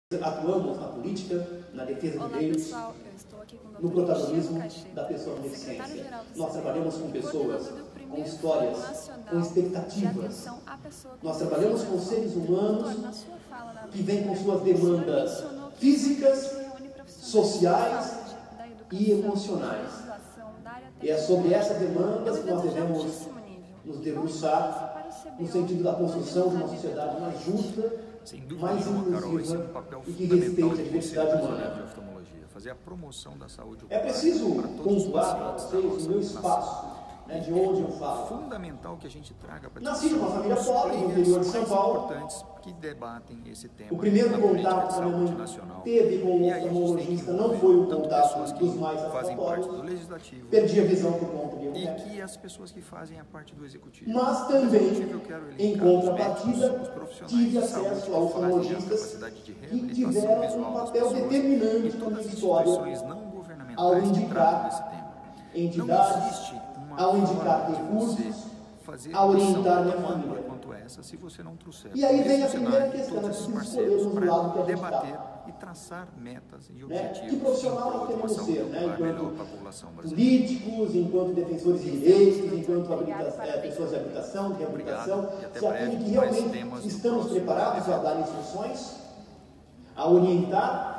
atuamos na política, na defesa de direitos, no protagonismo da pessoa com deficiência. Nós trabalhamos com pessoas, com histórias, com expectativas. Nós trabalhamos com seres humanos que vêm com suas demandas físicas, sociais e emocionais. E é sobre essas demandas que nós devemos nos debruçar no sentido da construção de uma sociedade mais justa, mais inclusiva e que respeite a diversidade humana. Fazer a promoção da saúde é preciso pontuar para vocês o meu espaço, de onde eu falo. Fundamental que a gente traga para nasci numa família pobre no interior de São Paulo. Importantes que debatem esse tema. O primeiro contato que a minha mãe teve com o oftalmologista não foi o contato dos mais afetados. Perdi a visão por conta de e que as pessoas que fazem a parte do executivo. Mas também, em contrapartida, tive acesso a oftalmologistas que tiveram um papel determinante na minha história ao indicar entidades, ao indicar recursos, a orientar minha família. E aí vem a primeira questão, nós precisamos escolhermos o lado que a gente está. E traçar metas e objetivos. Que profissional nós queremos ser, enquanto políticos, enquanto defensores de direitos, enquanto pessoas de habitação, de reabilitação, se aquele que realmente estamos preparados a dar instruções, a orientar